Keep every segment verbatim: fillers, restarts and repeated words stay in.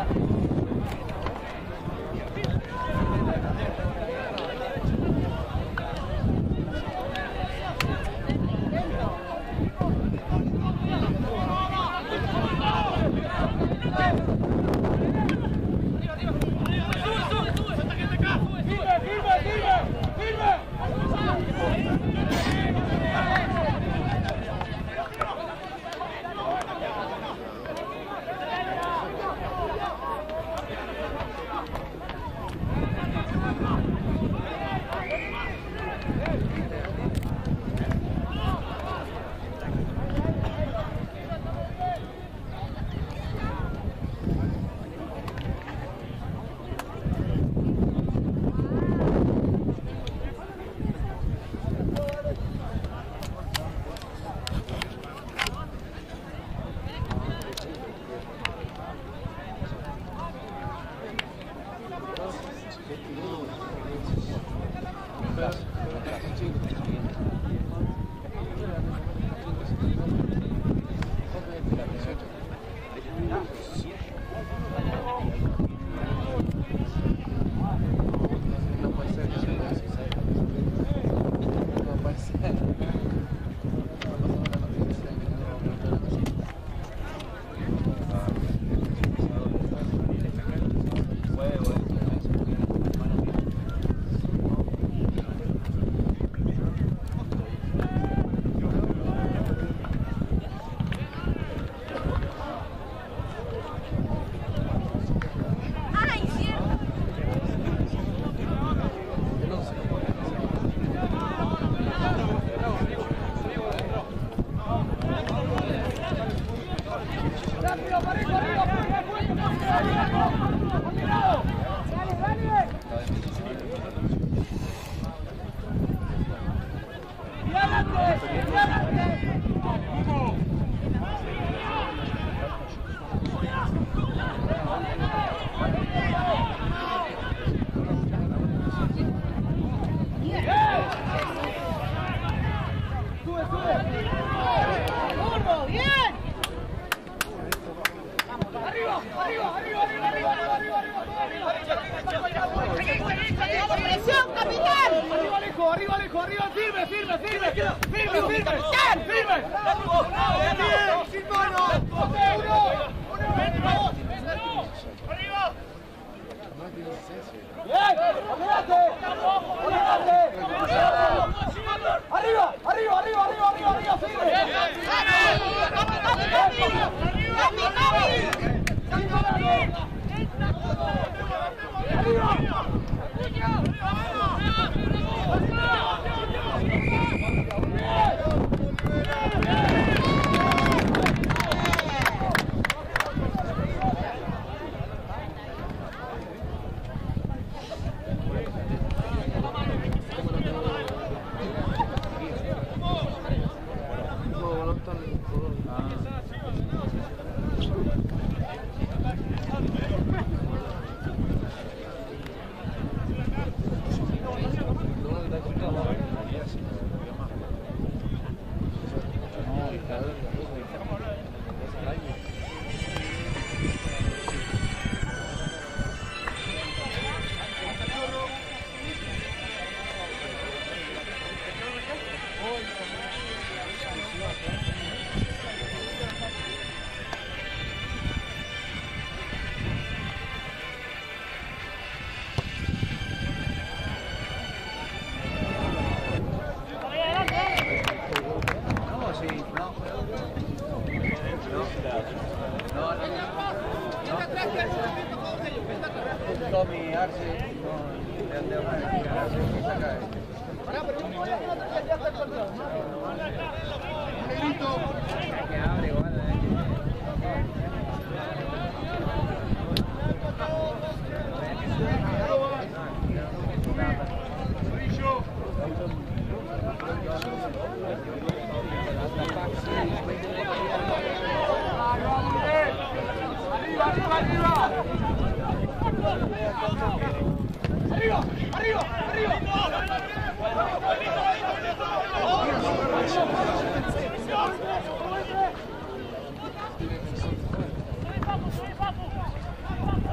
Vamos, vamos.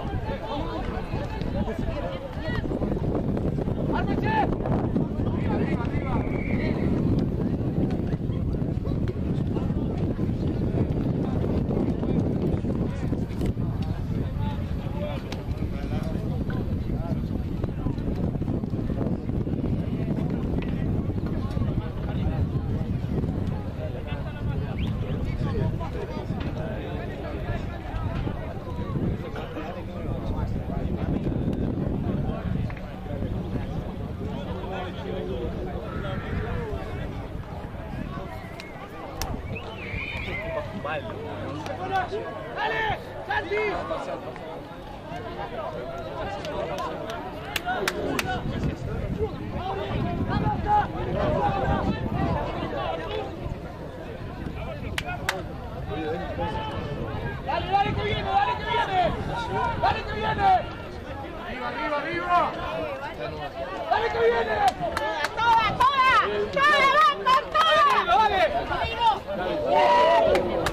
Arriba, arriba, arriba. ¡Dale que viene! ¡Toda, toda! ¡Toda, banda, toda! ¡Dale! ¡Arriba!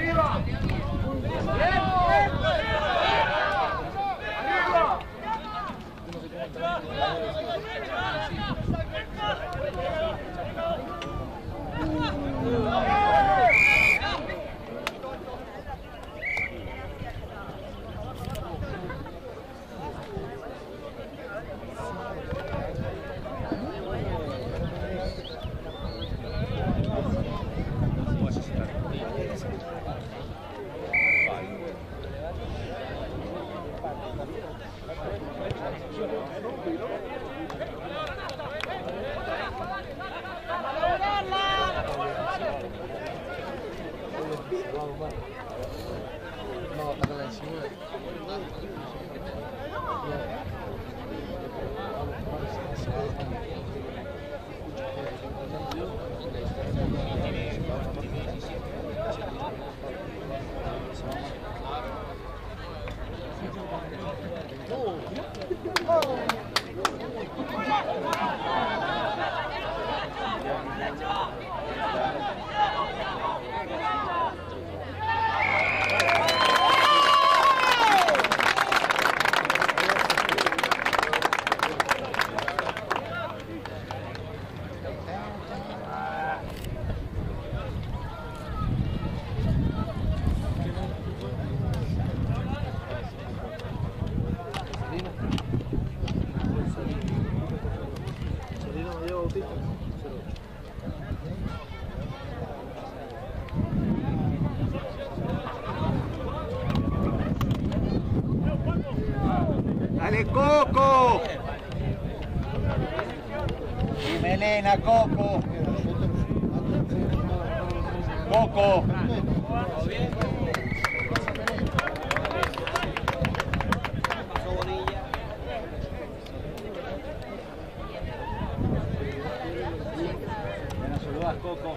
¡Dale, Coco! Y Melena, Coco. Coco. Buenas saludas, Coco.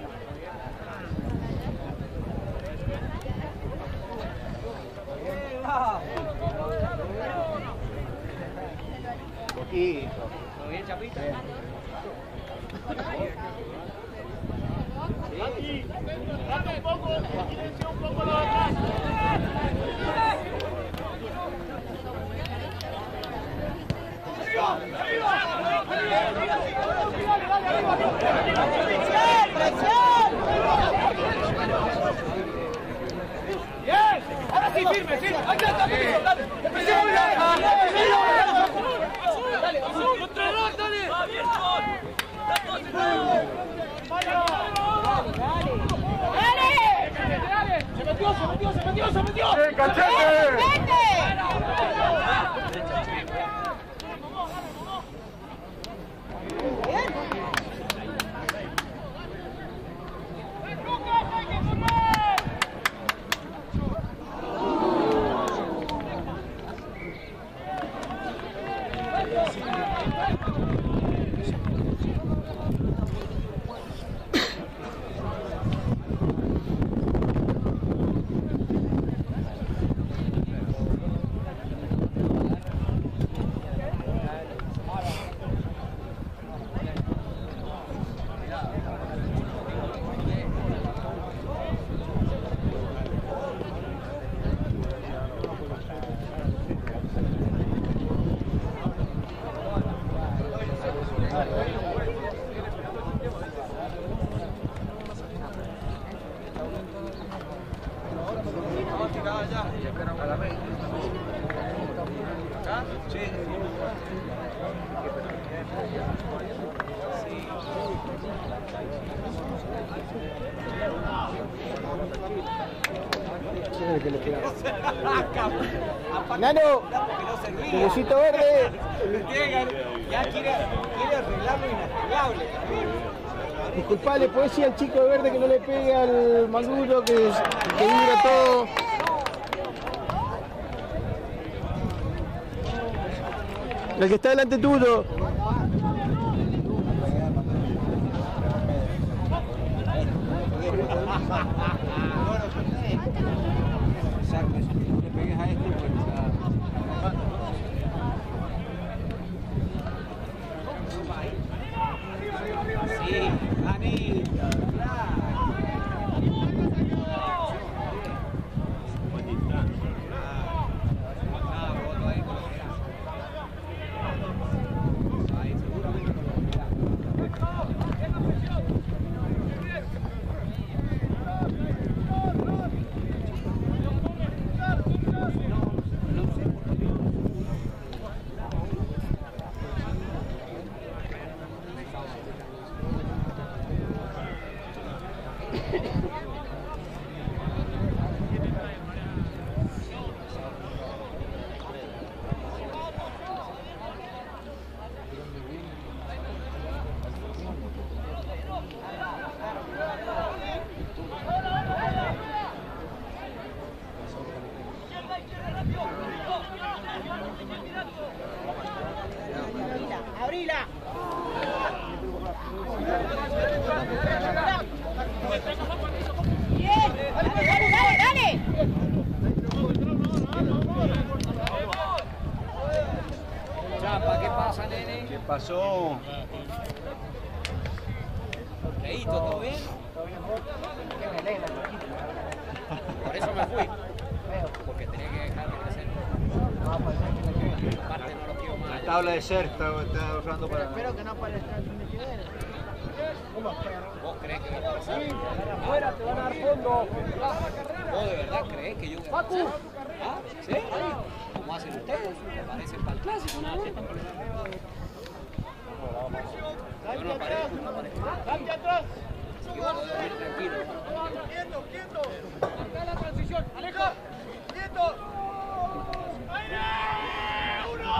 Poquito. ¿Todo bien, Chapita? Sí. Date un poco, silencio un poco lo de atrás. ¡Arriba! ¡Arriba! ¡Presión, presión! ¡Bien! Ahora sí, firme, firme. ¡Aquí está, firme! ¡Dale! ¡Presión! ¡Dale! ¡Controlador, dale! ¡Dale! ¡Dale! ¡Se metió, se metió, se metió, se metió! ¡Sí, ¡Cachete! Nano, necesito verde. Ya quiere, quiere arreglar lo inarreglable. Disculpa, ¿le podés decir al chico de verde que no le pegue al maduro, que, que vibra todo? El que está delante tuyo. Exacto, si le pegues a este, pues pasó? Leíto, ¿todo bien? Por eso me fui. Porque tenía que dejar de crecer. Aparte no lo quiero más. La tabla de ser está, está ahorrando para... Espero que no aparezca el fin de semana. ¿Vos crees que va a pasar? Afuera te van a dar fondo. ¿Vos de verdad creés que yo voy a pasar? ¿Ah? ¿Sí? ¿Cómo hacen ustedes? Aparecen para el clásico, ¿no? Yo no aparezco, no aparezco. ¡Cambia atrás! Yo voy a dormir tranquilo. ¡Quieto, quieto! Acá la transición. ¡Aleja! ¡Quieto! ¡Aire! ¡Uno!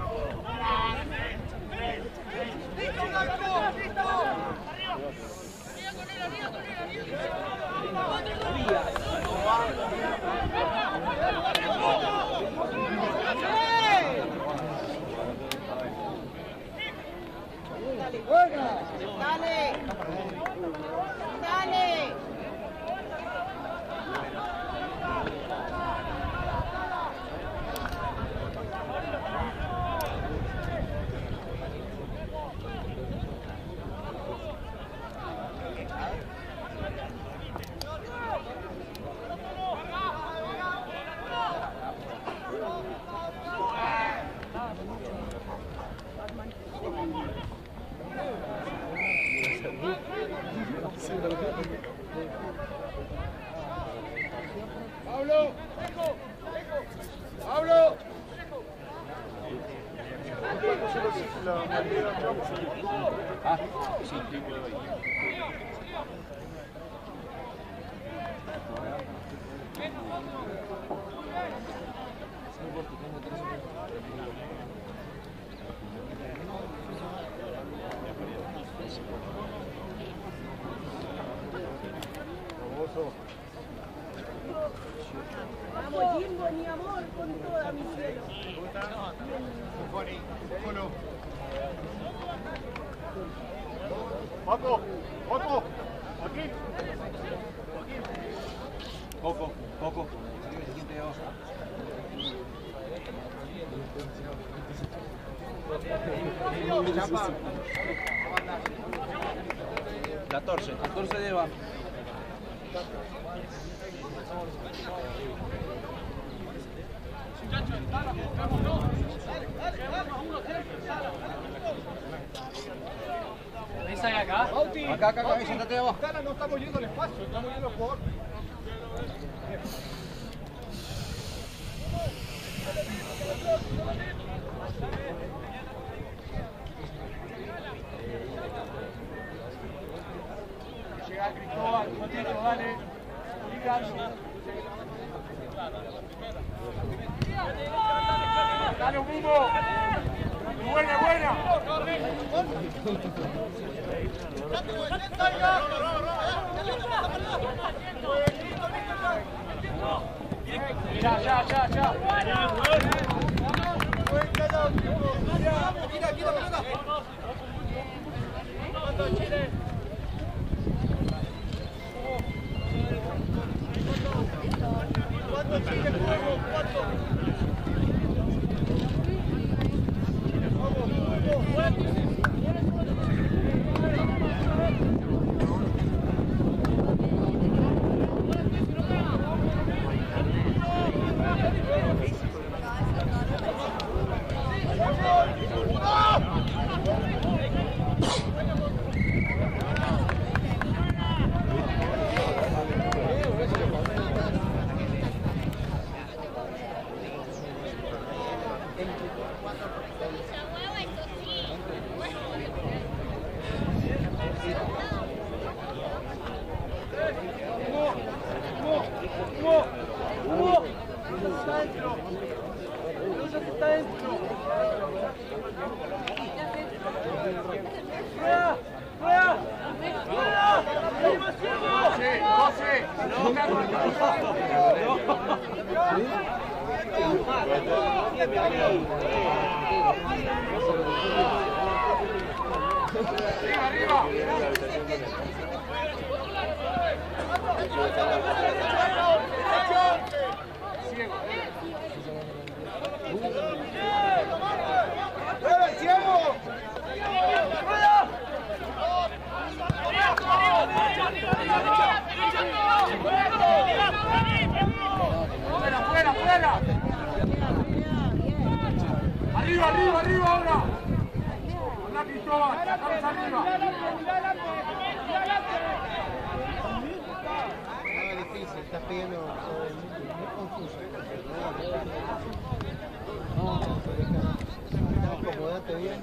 ¡Listo, Blanco! ¡Listo! ¡Arriba! ¡Arriba con él, arriba con él, arriba! Dale. Dale. Pablo, Pablo. Ah, sí. Vamos yendo, mi amor, con toda mi cielo. Paco, Paco, aquí. Poco, poco. catorce, catorce de va. ¿Esa de acá? Bauti. Acá, acá, acá, siéntate abajo. Cara, no estamos yendo al espacio, estamos yendo al jugador. Llega Cristóbal, Matito, dale. Dale un humo. Buena, buena. Ya, ya, ya, ya. Mira, aquí la pelota. Chile. ¿Cuánto Chile juego? ¿Cuánto? ¡Ciego! arriba, arriba ahora. Anda Cristóbal, cabeza arriba. No, es difícil, estás pidiendo muy confuso. No, acomodate bien.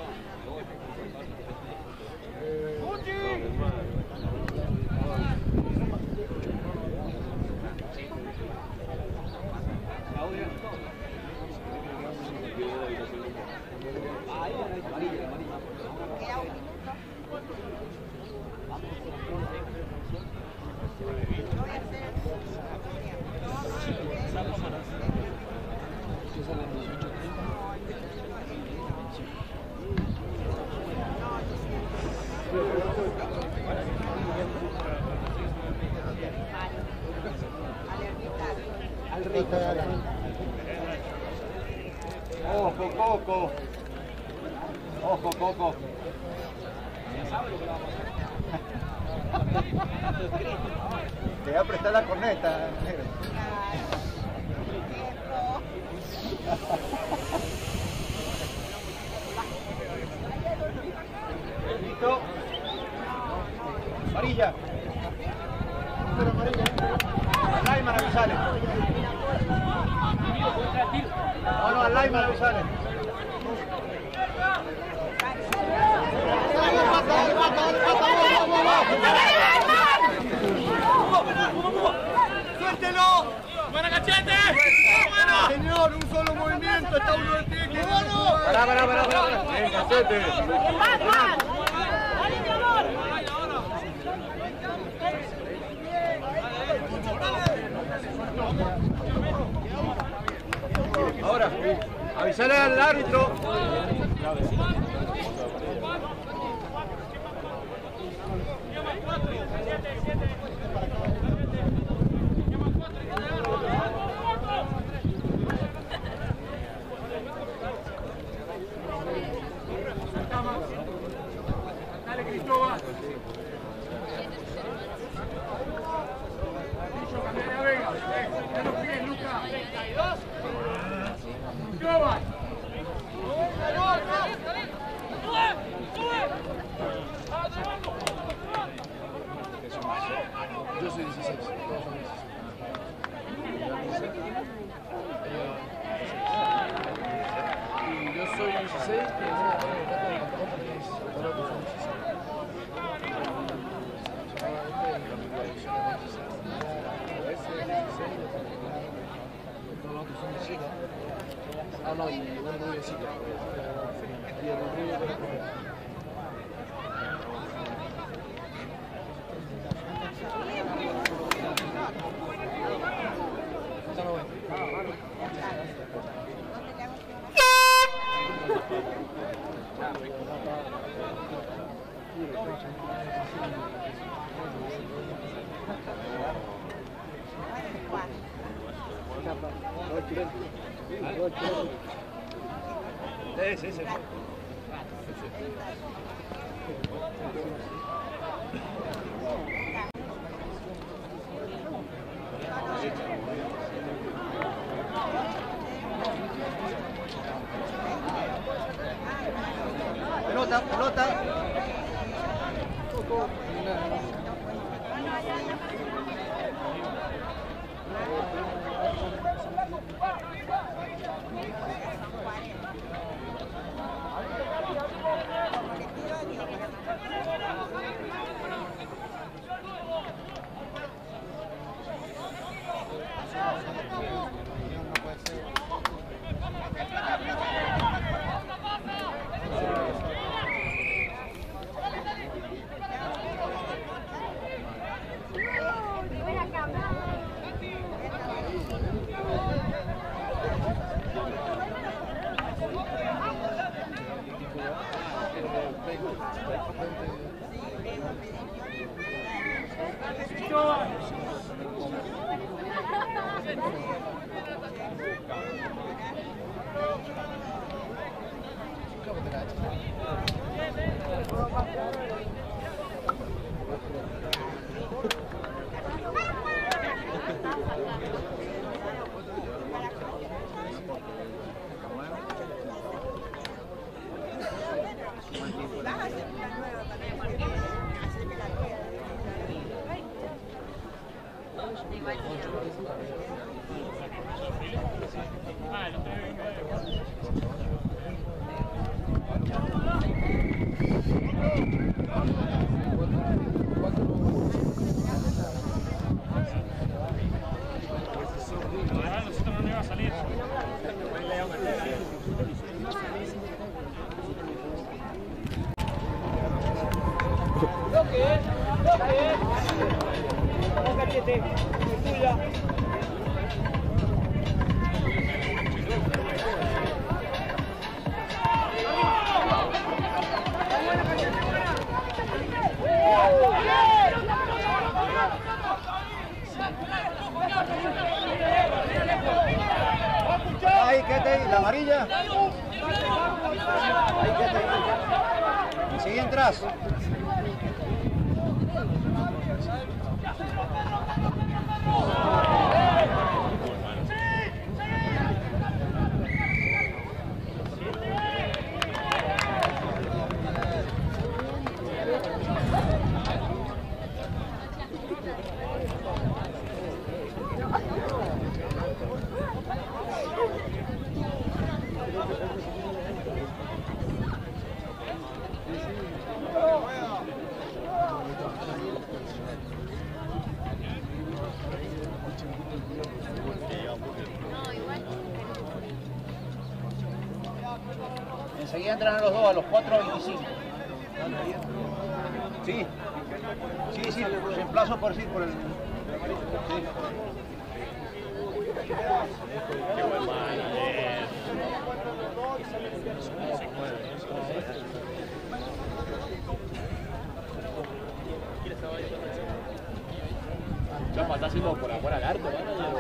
Ojo, Coco. Ojo, Coco. Te voy a prestar la corneta, negro. ¿Listo? Amarilla. Al Laima, avisale. No, no, al Laima, avisale. ¡Suéltelo! ¡Buena cachete! ¡Bueno! Señor, un solo movimiento, está uno de pie. ¡Bueno! ¡Pará, pará, pará! pará. ¡Ven, cachete! ¡Más, más! ¡Dale, mi amor! Ahora, avisale al árbitro. Dale, Cristóbal. Cambiar a Vega. Ya los pies, Lucas. Cristóbal. Yo soy dieciséis. Y yo soy dieciséis, que es una Ah, no, y bueno, muy bien, y el rubio Sí, sí, sí. Pelota, pelota. la amarilla. Ahí quédate. Y sigue atrás. Enseguida entran a los dos, a los cuatro a veinticinco. Sí, sí, sí, reemplazo por sí, por el... Sí. Chapa, está haciendo por afuera al arco,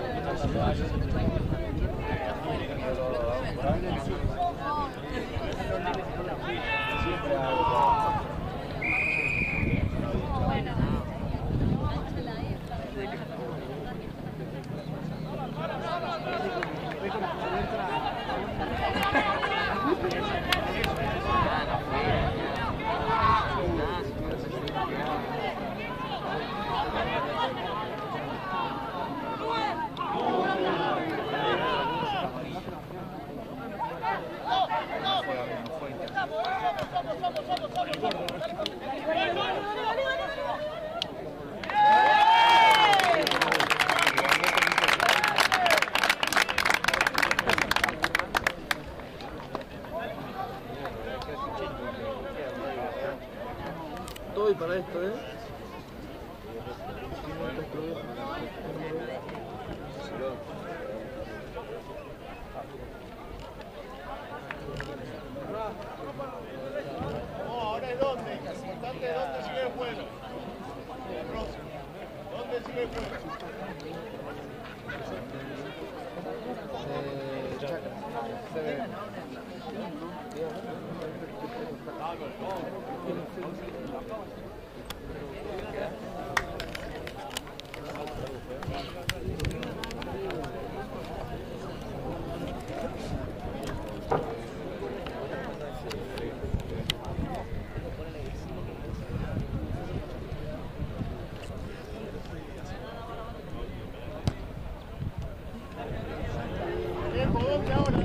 Todo y para esto, ¿eh? No, ahora es dónde. Lo importante es dónde sigue el juego. El próximo. ¿Dónde sigue el juego? Tiempo, ¿dónde ahora?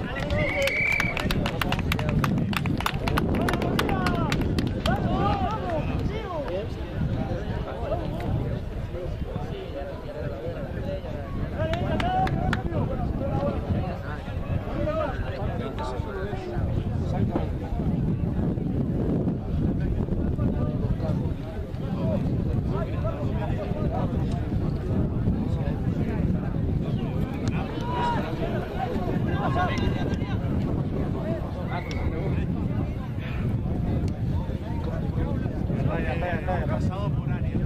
Pasado por áreas.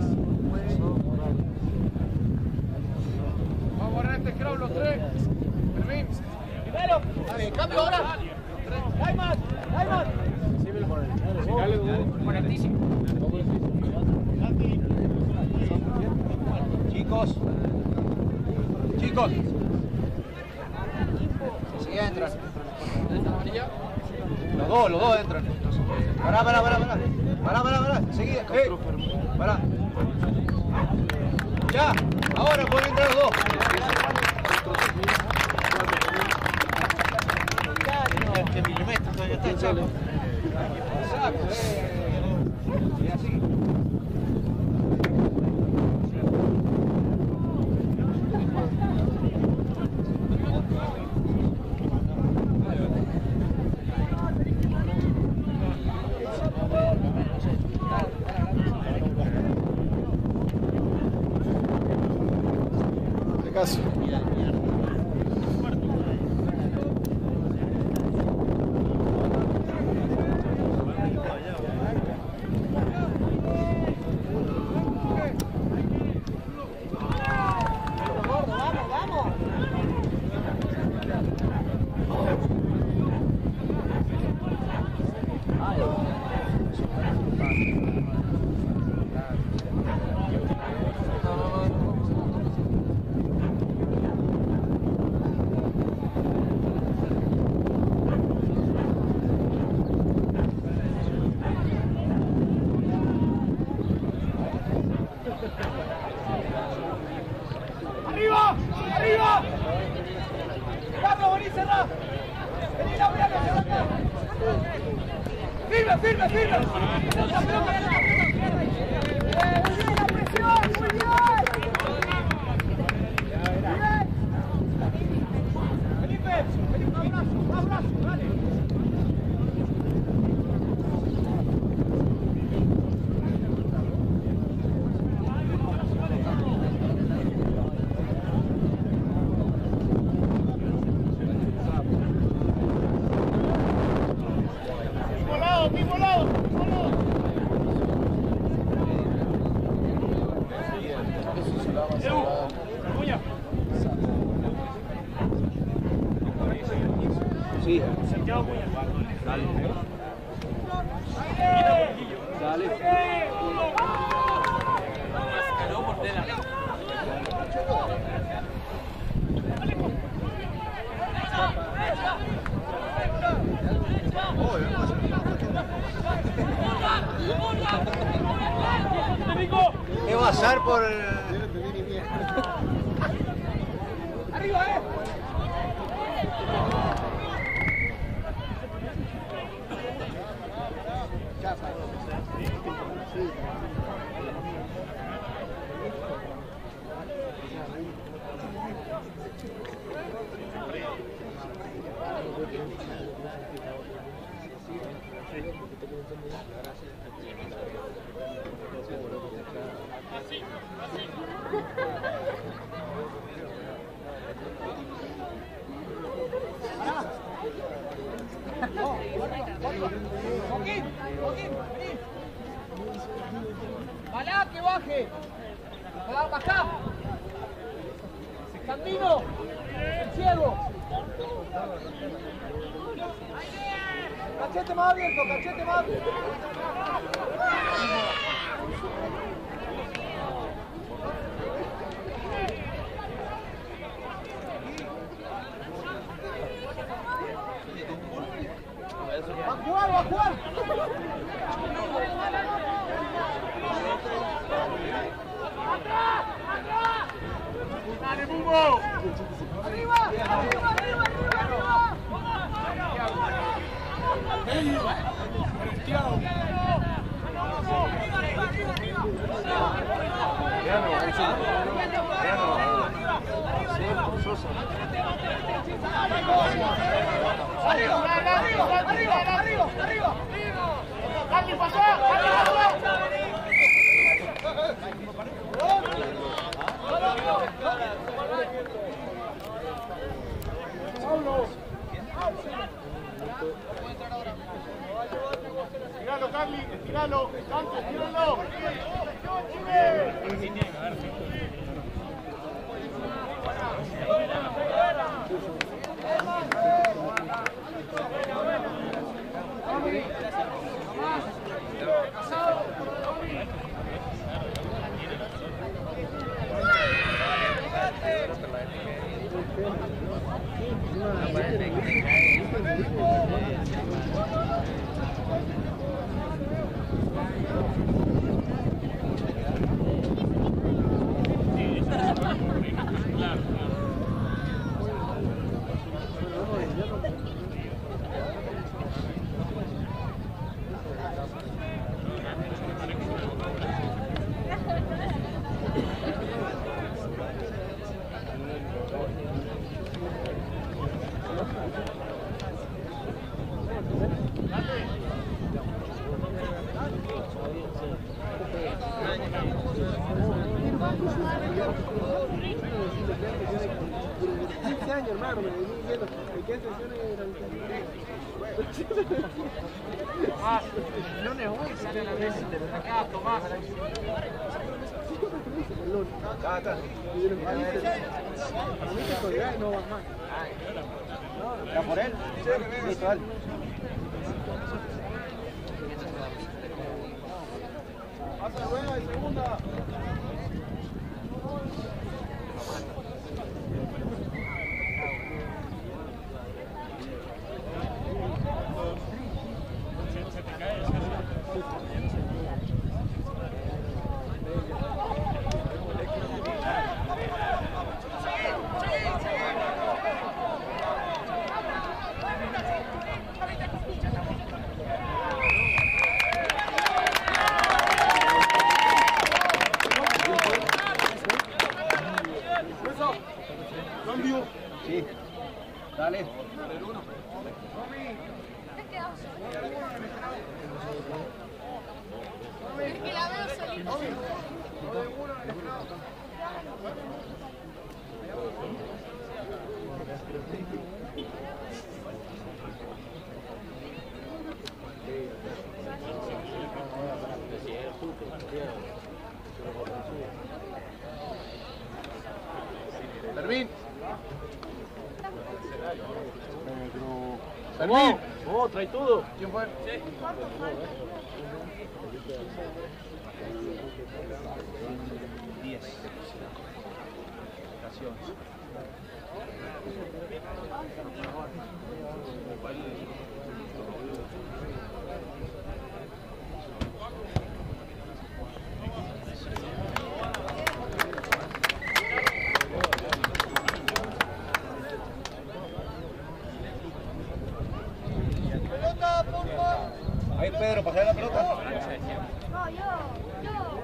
Vamos a borrar este crowd los tres. Fermín. Primero. Dale, cambio ahora. Diamond, Diamond. Chicos. Chicos. Enseguida entran. Los dos, los dos entran. Pará, pará, pará, pará. Pará, pará, pará. Enseguida. Eh. Pará. Ya. Ahora pueden entrar los dos. Este milímetro todavía está echado. Exacto. Y así. Casi. firme, firme, firme. Sí. Dale. Dale. ¿Qué va a hacer por el... Arriba, eh. Joaquín, Joaquín, vení. Balá, que baje. Va, bajá. Candino, el ciego. Cachete más abierto, cachete más abierto. ¡Va a jugar, va a jugar! ¡Atrás! ¡Atrás! ¡Dale, Bumbo! ¡Arriba! ¡Arriba, arriba, arriba, arriba! ¡Arriba, arriba, arriba, arriba, arriba! ¡Dale, pasó! ¡Dale, pasó! Tiralo, Carly, tiralo, Santos, tíralo. quince años, hermano, me vení viendo de qué sesiones eran. Ah, no ne hoy, sale la vez, acá Tomás. Acá, acá. Para mí que colgar y no va más. ¿Está por él? Sí, listo, dale. Pasa buena y segunda. Fermín. Oh, trae todo. ¿Quién fue? Sí. diez. Pelota, por favor. Ahí Pedro, pasar la pelota. No, yo, yo.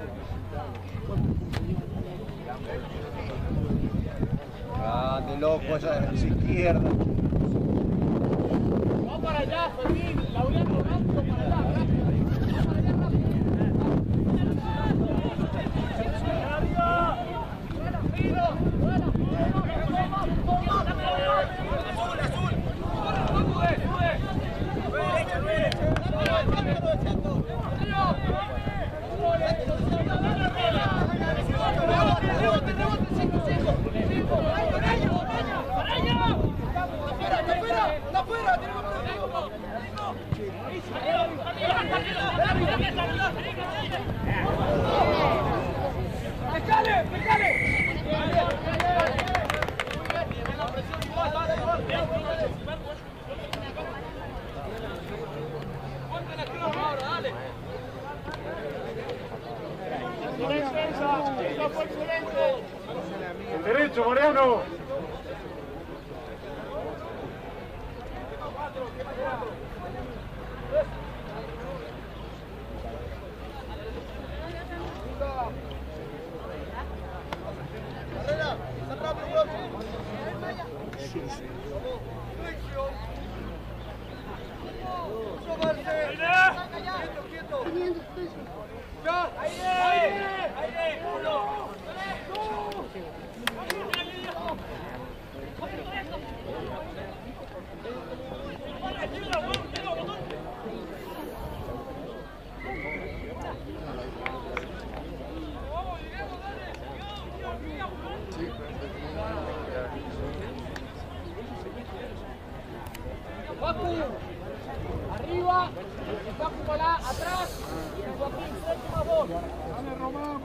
Grande, loco, esa es izquierda. Va para allá, Fermín. Laureano, rápido para allá, rápido. Va para allá, rápido. Azul, azul. Sube, sube. ¡Pecale, pecale! Ponte la cruz ahora, dale. El derecho, Mariano. Carrera, está rápido, huevo. Quieto, quieto. Ya, aire, aire, aire, uno. Facu, arriba, Facu para atrás, y Joaquín séptima voz. Dale, Román.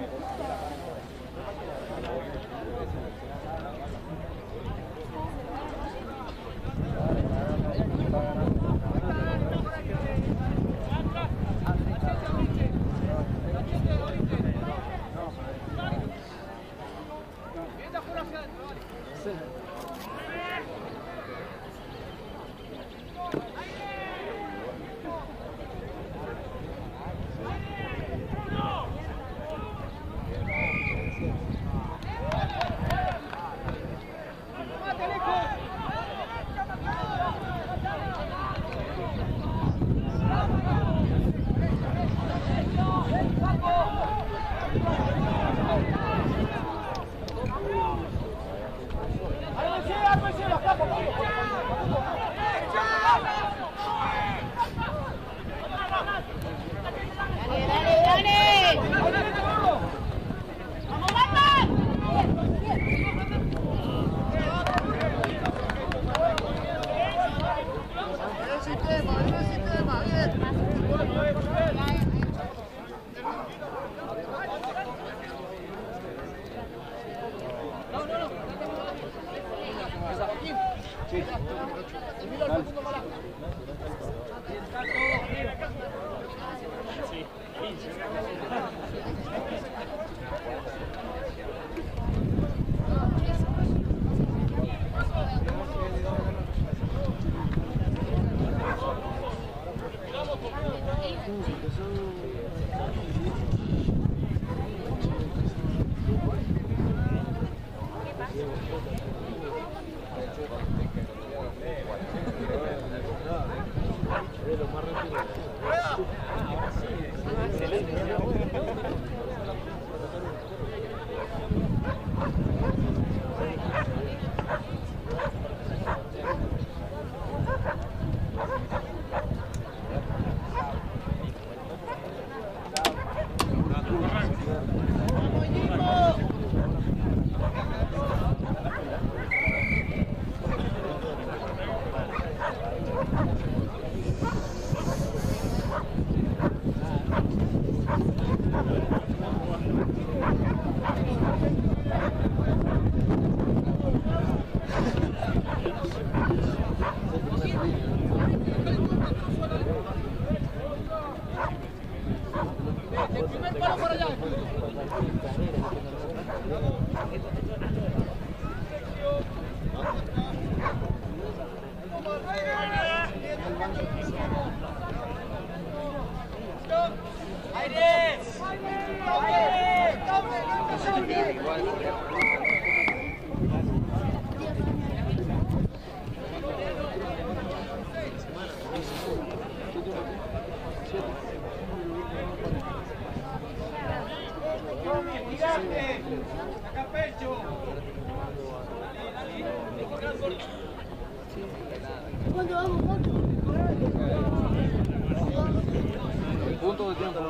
segundo tiempo.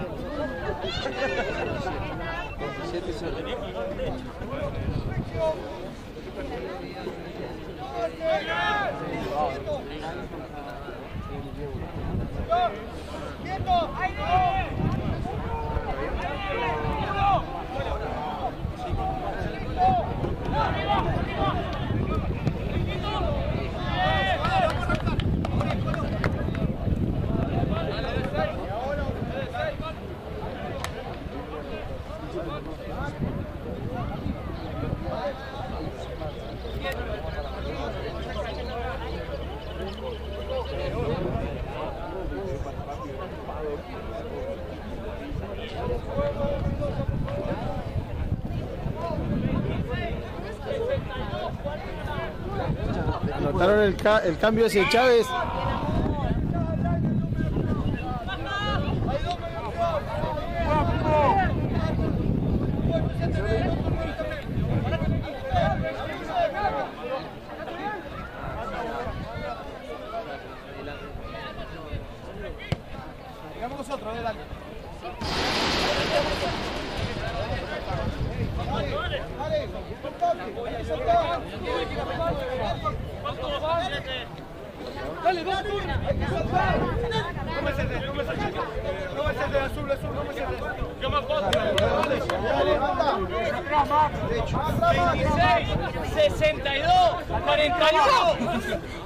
siete cero. Anotaron el, ca el cambio hacia Chávez. Llegamos nosotros, adelante. Dale, dos turnos. Hay que saltar. No me cede, no me cede. No me cede, azul, azul, no me cede. Yo me acuerdo. veintiséis, sesenta y dos, cuarenta y uno.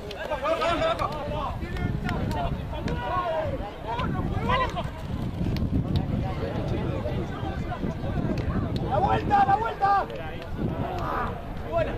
¡La vuelta, la vuelta! Buena.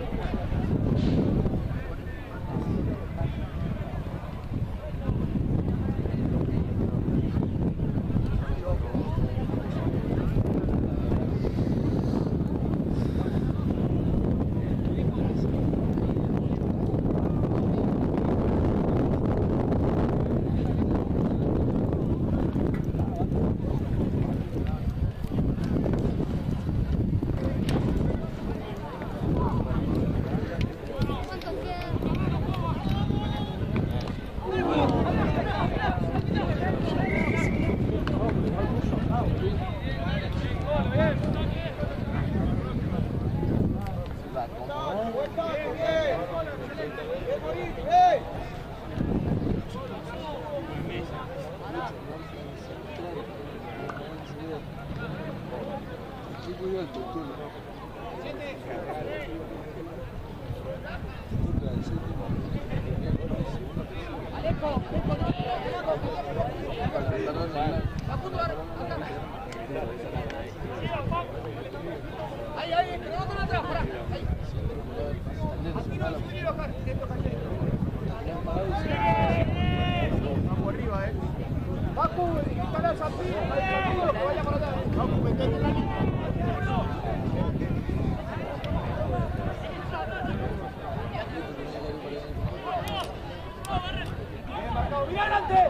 Ahí, ahí, pero no con atrás, pará. Ahí. Aquí no se quiere bajar, intento caer. Vamos arriba, eh. Bacu, dispara al Santillo, que vaya para allá. Bacu, metete en la línea. Bien marcado, bien adelante.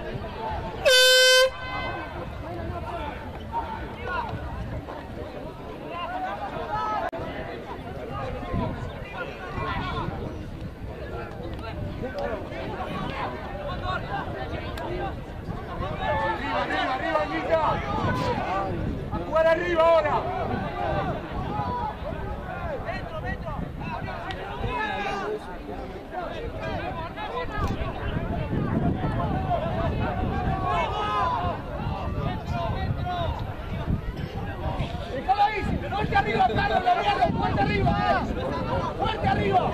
Arriba, arriba, Mica. A jugar arriba ahora. Dentro, dentro. Déjalo ahí. Fuerte arriba, Carlos, la mierda. Fuerte arriba. Fuerte arriba.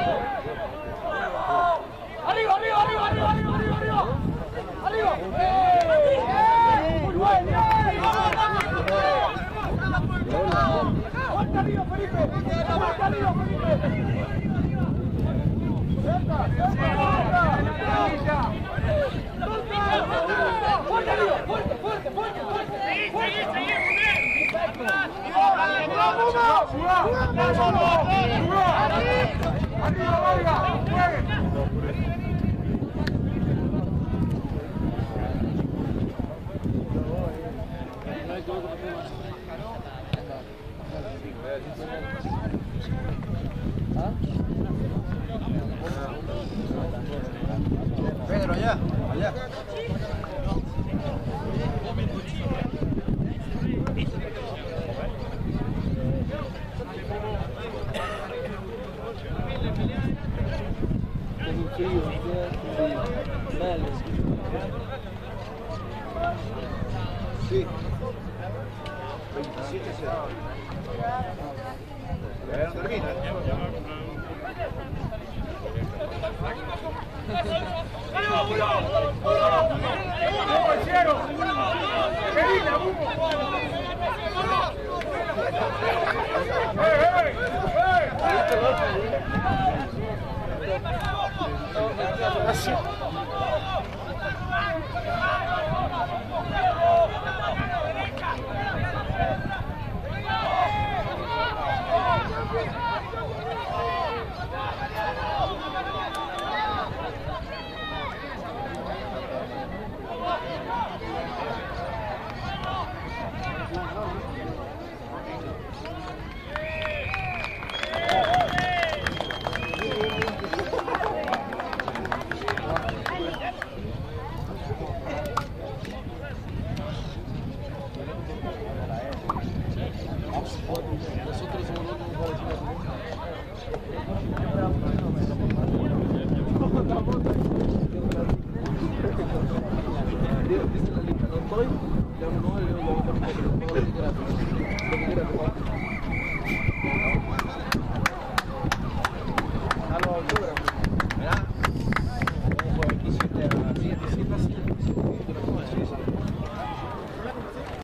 Arriba, arriba, arriba, arriba, arriba, arriba, arriba. Arriba. ¡Eh! Muy bueno. Fuerte arriba, Felipe. Fuerte arriba, Felipe. Cerca, cerca, cerca. Fuerte arriba, fuerte, fuerte, fuerte, fuerte. Seguí, seguí, seguí, muy bien. ¡Vamos! ¡Vamos! ¡Arriba, Vargas! ¡Jueguen! Pedro, allá, allá. frío, frío. Mal, Sí. veintisiete cero. Bueno, termina. Así. Nosotros somos los A los